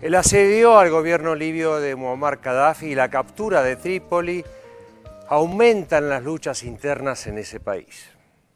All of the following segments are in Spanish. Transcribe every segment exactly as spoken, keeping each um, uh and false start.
El asedio al gobierno libio de Muammar Gaddafi y la captura de Trípoli aumentan las luchas internas en ese país.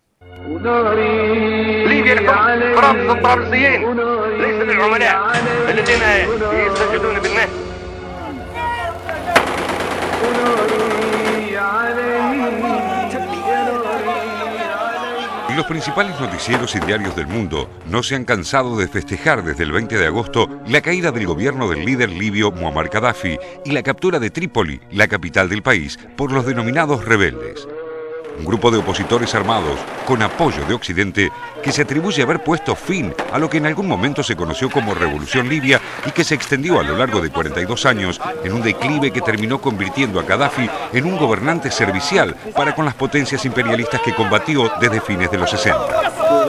Los principales noticieros y diarios del mundo no se han cansado de festejar desde el veinte de agosto la caída del gobierno del líder libio Muammar Gaddafi y la captura de Trípoli, la capital del país, por los denominados rebeldes. Un grupo de opositores armados, con apoyo de Occidente, que se atribuye a haber puesto fin a lo que en algún momento se conoció como Revolución Libia y que se extendió a lo largo de cuarenta y dos años en un declive que terminó convirtiendo a Gaddafi en un gobernante servicial para con las potencias imperialistas que combatió desde fines de los sesenta.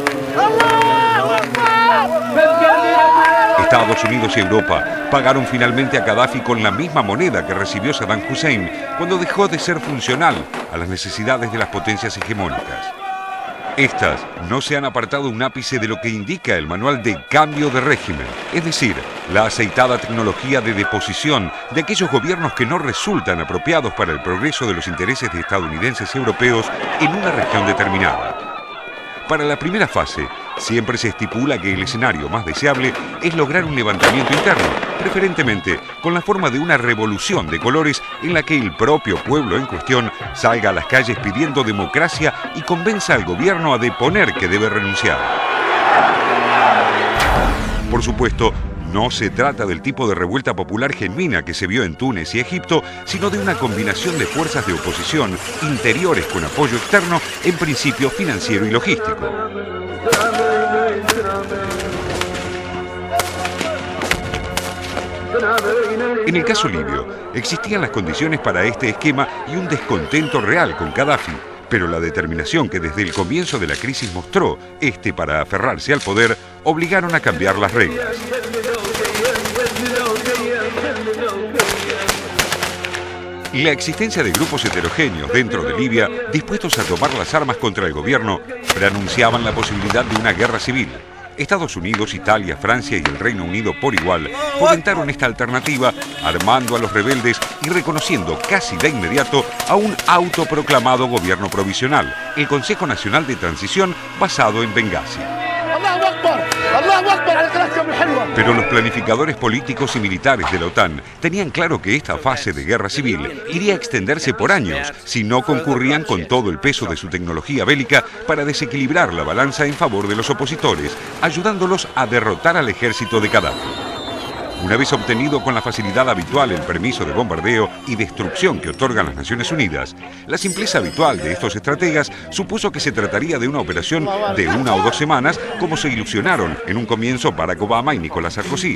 Estados Unidos y Europa pagaron finalmente a Gaddafi con la misma moneda que recibió Saddam Hussein cuando dejó de ser funcional a las necesidades de las potencias hegemónicas. Estas no se han apartado un ápice de lo que indica el manual de cambio de régimen, es decir, la aceitada tecnología de deposición de aquellos gobiernos que no resultan apropiados para el progreso de los intereses de estadounidenses y europeos en una región determinada. Para la primera fase, siempre se estipula que el escenario más deseable es lograr un levantamiento interno, preferentemente con la forma de una revolución de colores en la que el propio pueblo en cuestión salga a las calles pidiendo democracia y convenza al gobierno a deponer que debe renunciar. Por supuesto, no se trata del tipo de revuelta popular genuina que se vio en Túnez y Egipto, sino de una combinación de fuerzas de oposición interiores con apoyo externo, en principio financiero y logístico. En el caso libio, existían las condiciones para este esquema y un descontento real con Gaddafi, pero la determinación que desde el comienzo de la crisis mostró este para aferrarse al poder obligaron a cambiar las reglas. La existencia de grupos heterogéneos dentro de Libia, dispuestos a tomar las armas contra el gobierno, preanunciaban la posibilidad de una guerra civil. Estados Unidos, Italia, Francia y el Reino Unido por igual fomentaron esta alternativa, armando a los rebeldes y reconociendo casi de inmediato a un autoproclamado gobierno provisional, el Consejo Nacional de Transición, basado en Bengasi. Pero los planificadores políticos y militares de la OTAN tenían claro que esta fase de guerra civil iría a extenderse por años si no concurrían con todo el peso de su tecnología bélica para desequilibrar la balanza en favor de los opositores, ayudándolos a derrotar al ejército de Gaddafi. Una vez obtenido con la facilidad habitual el permiso de bombardeo y destrucción que otorgan las Naciones Unidas, la simpleza habitual de estos estrategas supuso que se trataría de una operación de una o dos semanas, como se ilusionaron en un comienzo Barack Obama y Nicolás Sarkozy.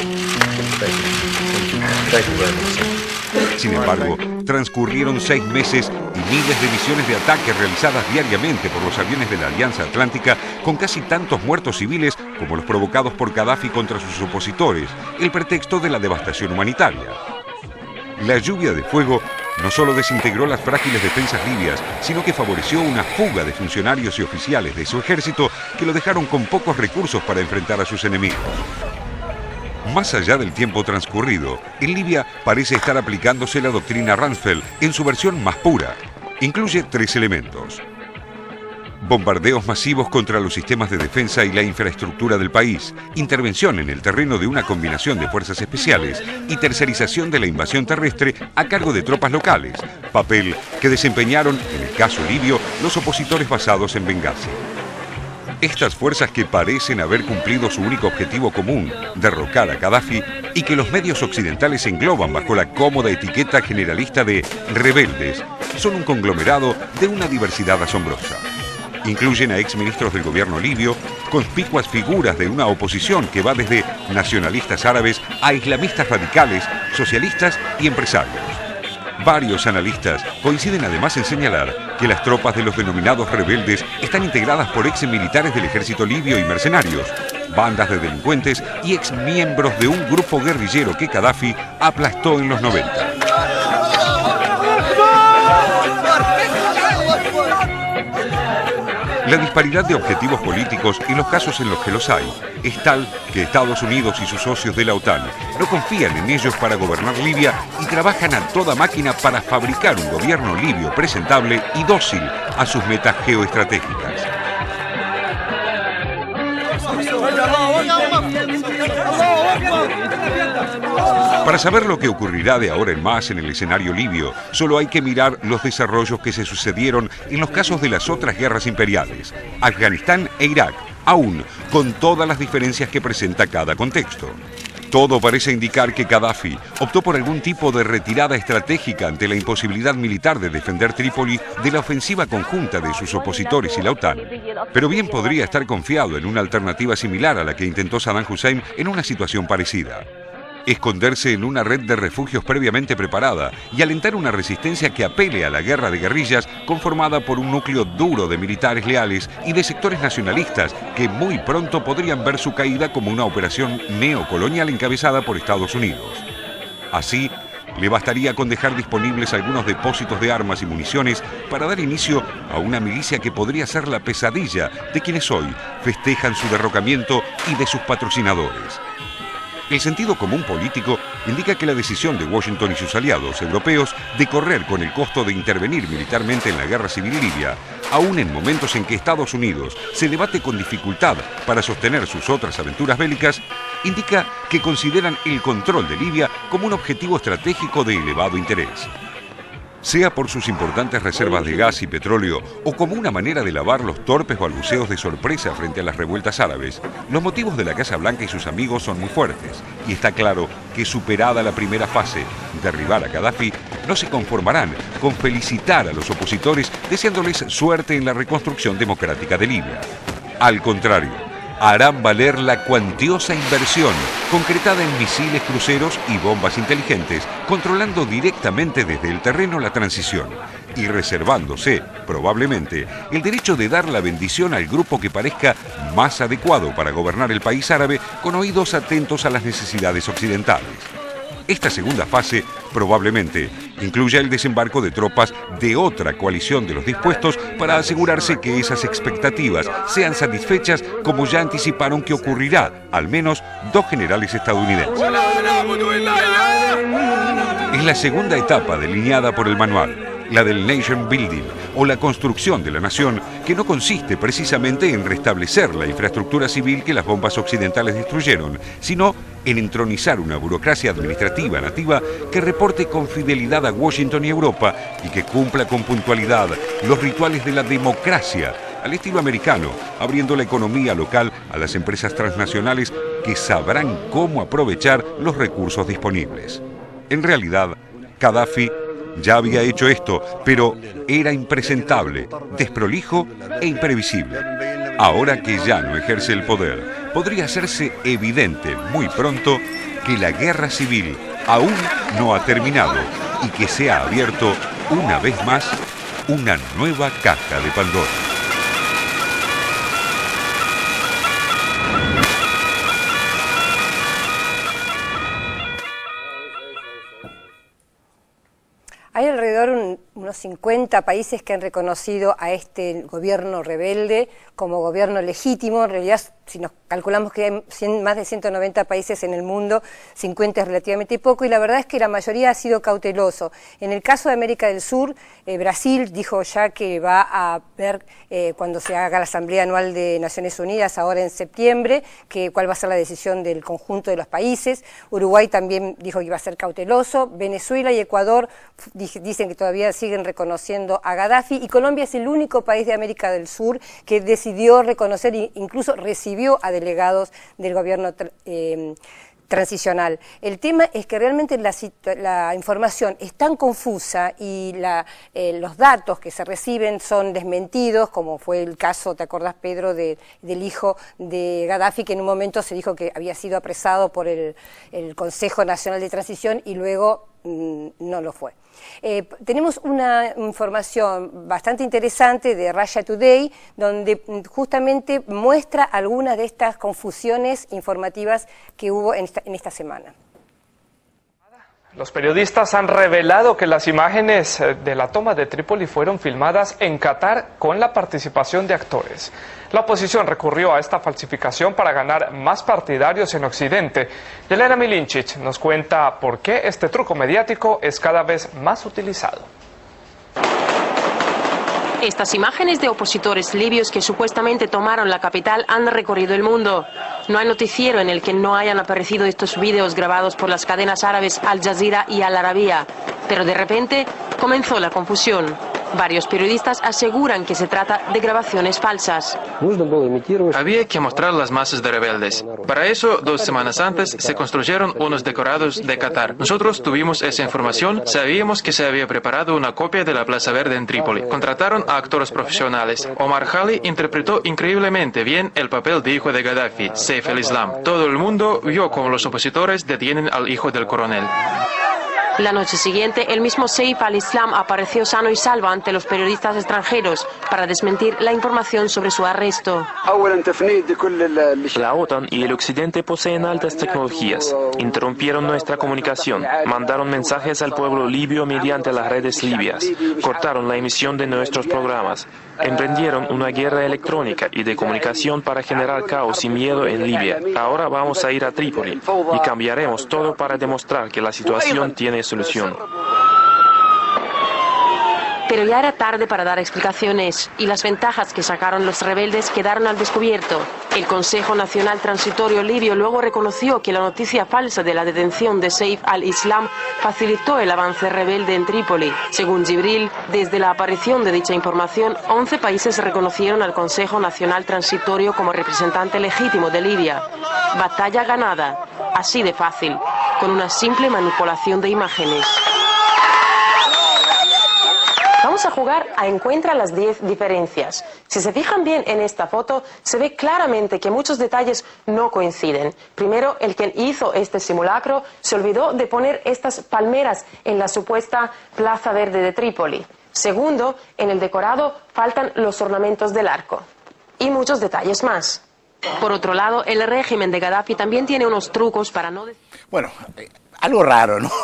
Sin embargo, transcurrieron seis meses y miles de misiones de ataque realizadas diariamente por los aviones de la Alianza Atlántica, con casi tantos muertos civiles como los provocados por Gaddafi contra sus opositores, el pretexto de la devastación humanitaria. La lluvia de fuego no solo desintegró las frágiles defensas libias, sino que favoreció una fuga de funcionarios y oficiales de su ejército que lo dejaron con pocos recursos para enfrentar a sus enemigos. Más allá del tiempo transcurrido, en Libia parece estar aplicándose la doctrina Rumsfeld en su versión más pura. Incluye tres elementos: bombardeos masivos contra los sistemas de defensa y la infraestructura del país, intervención en el terreno de una combinación de fuerzas especiales y tercerización de la invasión terrestre a cargo de tropas locales, papel que desempeñaron, en el caso libio, los opositores basados en Bengasi. Estas fuerzas que parecen haber cumplido su único objetivo común, derrocar a Gaddafi, y que los medios occidentales engloban bajo la cómoda etiqueta generalista de rebeldes, son un conglomerado de una diversidad asombrosa. Incluyen a exministros del gobierno libio, conspicuas figuras de una oposición que va desde nacionalistas árabes a islamistas radicales, socialistas y empresarios. Varios analistas coinciden además en señalar que las tropas de los denominados rebeldes están integradas por ex militares del ejército libio y mercenarios, bandas de delincuentes y ex miembros de un grupo guerrillero que Gaddafi aplastó en los noventa. La disparidad de objetivos políticos y los casos en los que los hay es tal que Estados Unidos y sus socios de la OTAN no confían en ellos para gobernar Libia y trabajan a toda máquina para fabricar un gobierno libio presentable y dócil a sus metas geoestratégicas. Para saber lo que ocurrirá de ahora en más en el escenario libio, solo hay que mirar los desarrollos que se sucedieron en los casos de las otras guerras imperiales, Afganistán e Irak, aún con todas las diferencias que presenta cada contexto. Todo parece indicar que Gaddafi optó por algún tipo de retirada estratégica ante la imposibilidad militar de defender Trípoli de la ofensiva conjunta de sus opositores y la OTAN. Pero bien podría estar confiado en una alternativa similar a la que intentó Saddam Hussein en una situación parecida. Esconderse en una red de refugios previamente preparada y alentar una resistencia que apele a la guerra de guerrillas conformada por un núcleo duro de militares leales y de sectores nacionalistas que muy pronto podrían ver su caída como una operación neocolonial encabezada por Estados Unidos. Así, le bastaría con dejar disponibles algunos depósitos de armas y municiones para dar inicio a una milicia que podría ser la pesadilla de quienes hoy festejan su derrocamiento y de sus patrocinadores. El sentido común político indica que la decisión de Washington y sus aliados europeos de correr con el costo de intervenir militarmente en la guerra civil libia, aún en momentos en que Estados Unidos se debate con dificultad para sostener sus otras aventuras bélicas, indica que consideran el control de Libia como un objetivo estratégico de elevado interés. Sea por sus importantes reservas de gas y petróleo o como una manera de lavar los torpes balbuceos de sorpresa frente a las revueltas árabes, los motivos de la Casa Blanca y sus amigos son muy fuertes, y está claro que superada la primera fase, derribar a Gaddafi, no se conformarán con felicitar a los opositores deseándoles suerte en la reconstrucción democrática de Libia. Al contrario, harán valer la cuantiosa inversión concretada en misiles cruceros y bombas inteligentes, controlando directamente desde el terreno la transición y reservándose, probablemente, el derecho de dar la bendición al grupo que parezca más adecuado para gobernar el país árabe con oídos atentos a las necesidades occidentales. Esta segunda fase probablemente incluya el desembarco de tropas de otra coalición de los dispuestos para asegurarse que esas expectativas sean satisfechas, como ya anticiparon que ocurrirá al menos dos generales estadounidenses. Es la segunda etapa delineada por el manual, la del Nation Building, o la construcción de la nación, que no consiste precisamente en restablecer la infraestructura civil que las bombas occidentales destruyeron, sino en entronizar una burocracia administrativa nativa que reporte con fidelidad a Washington y Europa y que cumpla con puntualidad los rituales de la democracia al estilo americano, abriendo la economía local a las empresas transnacionales que sabrán cómo aprovechar los recursos disponibles. En realidad, Gaddafi ya había hecho esto, pero era impresentable, desprolijo e imprevisible. Ahora que ya no ejerce el poder, podría hacerse evidente muy pronto que la guerra civil aún no ha terminado y que se ha abierto una vez más una nueva caja de Pandora. Hay alrededor un, unos cincuenta países que han reconocido a este gobierno rebelde como gobierno legítimo. En realidad, si nos calculamos que hay cien, más de ciento noventa países en el mundo, cincuenta es relativamente poco, y la verdad es que la mayoría ha sido cauteloso. En el caso de América del Sur, eh, Brasil dijo ya que va a ver, eh, cuando se haga la Asamblea Anual de Naciones Unidas, ahora en septiembre, que cuál va a ser la decisión del conjunto de los países. Uruguay también dijo que iba a ser cauteloso. Venezuela y Ecuador dicen que todavía siguen reconociendo a Gaddafi, y Colombia es el único país de América del Sur que decidió reconocer e incluso recibió a delegados del gobierno eh, transicional. El tema es que realmente la, la información es tan confusa y la, eh, los datos que se reciben son desmentidos, como fue el caso, ¿te acordás, Pedro, de, del hijo de Gaddafi, que en un momento se dijo que había sido apresado por el, el Consejo Nacional de Transición y luego mmm, no lo fue? Eh, tenemos una información bastante interesante de Russia Today, donde justamente muestra algunas de estas confusiones informativas que hubo en esta, en esta semana. Los periodistas han revelado que las imágenes de la toma de Trípoli fueron filmadas en Qatar con la participación de actores. La oposición recurrió a esta falsificación para ganar más partidarios en Occidente. Yelena Milincic nos cuenta por qué este truco mediático es cada vez más utilizado. Estas imágenes de opositores libios que supuestamente tomaron la capital han recorrido el mundo. No hay noticiero en el que no hayan aparecido estos vídeos grabados por las cadenas árabes Al Jazeera y Al Arabiya. Pero de repente comenzó la confusión. Varios periodistas aseguran que se trata de grabaciones falsas. Había que mostrar las masas de rebeldes. Para eso, dos semanas antes, se construyeron unos decorados de Qatar. Nosotros tuvimos esa información, sabíamos que se había preparado una copia de la Plaza Verde en Trípoli. Contrataron a actores profesionales. Omar Hali interpretó increíblemente bien el papel de hijo de Gaddafi, Saif al-Islam. Todo el mundo vio cómo los opositores detienen al hijo del coronel. La noche siguiente, el mismo Saif al-Islam apareció sano y salvo ante los periodistas extranjeros para desmentir la información sobre su arresto. La OTAN y el Occidente poseen altas tecnologías. Interrumpieron nuestra comunicación, mandaron mensajes al pueblo libio mediante las redes libias, cortaron la emisión de nuestros programas, emprendieron una guerra electrónica y de comunicación para generar caos y miedo en Libia. Ahora vamos a ir a Trípoli y cambiaremos todo para demostrar que la situación tiene solución. Pero ya era tarde para dar explicaciones y las ventajas que sacaron los rebeldes quedaron al descubierto. El Consejo Nacional Transitorio Libio luego reconoció que la noticia falsa de la detención de Saif al-Islam facilitó el avance rebelde en Trípoli. Según Jibril, desde la aparición de dicha información, once países reconocieron al Consejo Nacional Transitorio como representante legítimo de Libia. Batalla ganada, así de fácil, con una simple manipulación de imágenes. Vamos a jugar a Encuentra las diez diferencias. Si se fijan bien en esta foto, se ve claramente que muchos detalles no coinciden. Primero, el que hizo este simulacro se olvidó de poner estas palmeras en la supuesta Plaza Verde de Trípoli. Segundo, en el decorado faltan los ornamentos del arco. Y muchos detalles más. Por otro lado, el régimen de Gaddafi también tiene unos trucos para no... Bueno, eh, algo raro, ¿no?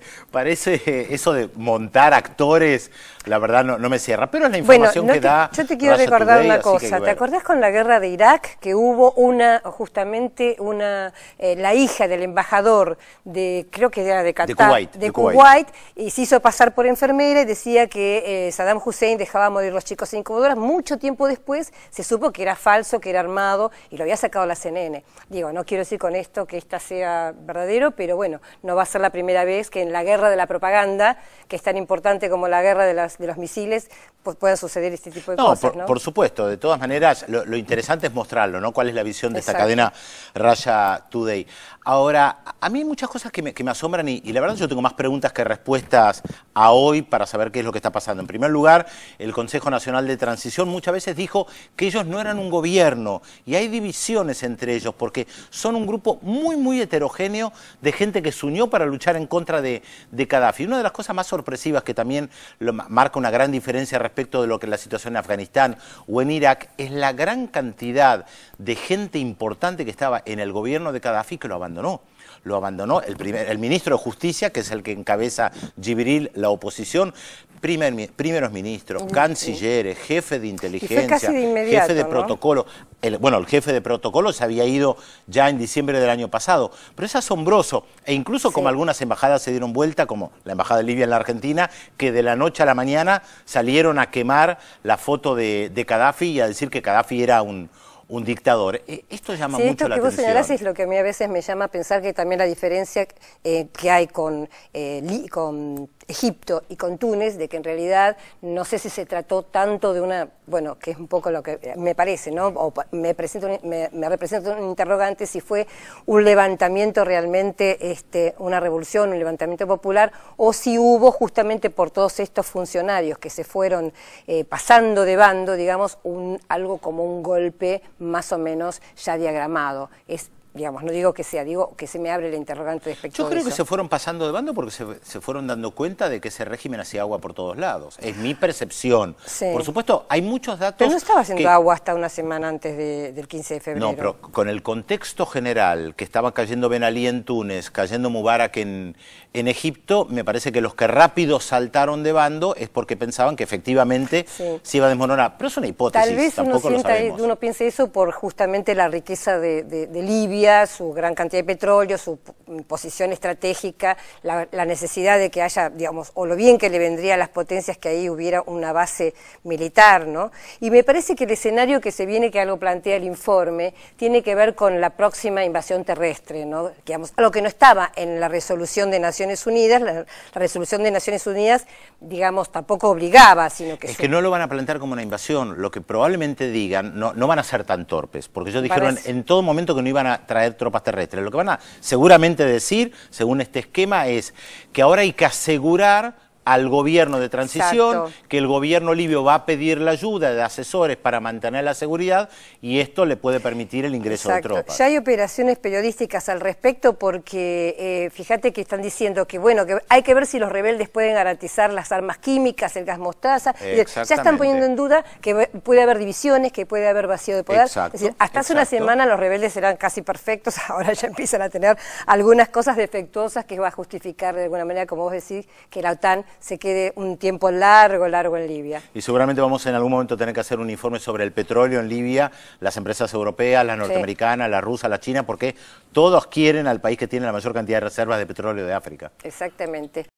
Parece eh, eso de montar actores, la verdad no, no me cierra, pero es la información bueno, no que te, da... Yo te quiero Russia recordar Today, una cosa, que, bueno. ¿te acordás con la guerra de Irak que hubo una, justamente una, eh, la hija del embajador de, creo que era de Qatar, de Kuwait, de de Kuwait, Kuwait, y se hizo pasar por enfermera y decía que eh, Saddam Hussein dejaba morir los chicos sin incubadoras? Mucho tiempo después se supo que era falso, que era armado, y lo había sacado la C N N. Digo, no quiero decir con esto que esta sea verdadero, pero bueno, no va a ser la primera vez que en la guerra de la propaganda, que es tan importante como la guerra de, las, de los misiles, pues puedan suceder este tipo de no, cosas, por, ¿no? por supuesto, de todas maneras, lo, lo interesante es mostrarlo, ¿no? Cuál es la visión de Exacto. esta cadena Russia Today. Ahora, a mí hay muchas cosas que me, que me asombran y, y la verdad yo tengo más preguntas que respuestas a hoy para saber qué es lo que está pasando. En primer lugar, el Consejo Nacional de Transición muchas veces dijo que ellos no eran un gobierno y hay divisiones entre ellos porque son un grupo muy, muy heterogéneo de gente que se unió para luchar en contra de, de Gaddafi. Una de las cosas más sorpresivas que también lo, marca una gran diferencia respecto de lo que es la situación en Afganistán o en Irak es la gran cantidad de gente importante que estaba en el gobierno de Gaddafi que lo abandonó. Lo abandonó el, primer, el ministro de Justicia, que es el que encabeza Jibril, la oposición, primer, primeros ministros, uh-huh. cancilleres, jefe de inteligencia, de inmediato, jefe de ¿no? protocolo. El, bueno, el jefe de protocolo se había ido ya en diciembre del año pasado, pero es asombroso, e incluso sí. como algunas embajadas se dieron vuelta, como la embajada de Libia en la Argentina, que de la noche a la mañana salieron a quemar la foto de, de Gaddafi y a decir que Gaddafi era un... un dictador. Esto llama sí, mucho esto la que vos atención. señalás es lo que a mí a veces me llama a pensar que también la diferencia eh, que hay con, eh, con Egipto y con Túnez, de que en realidad no sé si se trató tanto de una, bueno, que es un poco lo que me parece, ¿no? O me, presento, me, me representa un interrogante si fue un levantamiento realmente, este, una revolución, un levantamiento popular, o si hubo justamente por todos estos funcionarios que se fueron eh, pasando de bando, digamos, un, algo como un golpe más o menos ya diagramado. Es digamos, no digo que sea, digo que se me abre el interrogante respecto Yo creo de eso. que se fueron pasando de bando porque se, se fueron dando cuenta de que ese régimen hacía agua por todos lados. Es mi percepción. Sí. Por supuesto, hay muchos datos... Pero no estaba haciendo que... agua hasta una semana antes de, del quince de febrero. No, pero con el contexto general, que estaba cayendo Ben Ali en Túnez, cayendo Mubarak en, en Egipto, me parece que los que rápido saltaron de bando es porque pensaban que efectivamente sí. se iba a desmoronar. Pero es una hipótesis, Tal vez tampoco uno, lo sienta, sabemos. uno piense eso por justamente la riqueza de, de, de Libia, su gran cantidad de petróleo, su posición estratégica, la, la necesidad de que haya, digamos, o lo bien que le vendría a las potencias que ahí hubiera una base militar, ¿no? Y me parece que el escenario que se viene, que algo plantea el informe, tiene que ver con la próxima invasión terrestre, ¿no? Digamos, algo que no estaba en la resolución de Naciones Unidas. La, la resolución de Naciones Unidas, digamos, tampoco obligaba, sino que... Es que no lo van a plantear como una invasión. Lo que probablemente digan, no, no van a ser tan torpes, porque ellos dijeron Parece. en todo momento que no iban a traer tropas terrestres. Lo que van a seguramente decir, según este esquema, es que ahora hay que asegurar al gobierno de transición, Exacto. que el gobierno libio va a pedir la ayuda de asesores para mantener la seguridad y esto le puede permitir el ingreso Exacto. de tropas. Ya hay operaciones periodísticas al respecto porque eh, fíjate que están diciendo que bueno, que hay que ver si los rebeldes pueden garantizar las armas químicas, el gas mostaza. Ya están poniendo en duda que puede haber divisiones, que puede haber vacío de poder. Exacto, es decir, hasta hace exacto. una semana los rebeldes eran casi perfectos, ahora ya empiezan a tener algunas cosas defectuosas que va a justificar de alguna manera, como vos decís, que la OTAN se quede un tiempo largo, largo en Libia. Y seguramente vamos en algún momento a tener que hacer un informe sobre el petróleo en Libia, las empresas europeas, las norteamericanas, sí. la rusa, la china, porque todos quieren al país que tiene la mayor cantidad de reservas de petróleo de África. Exactamente.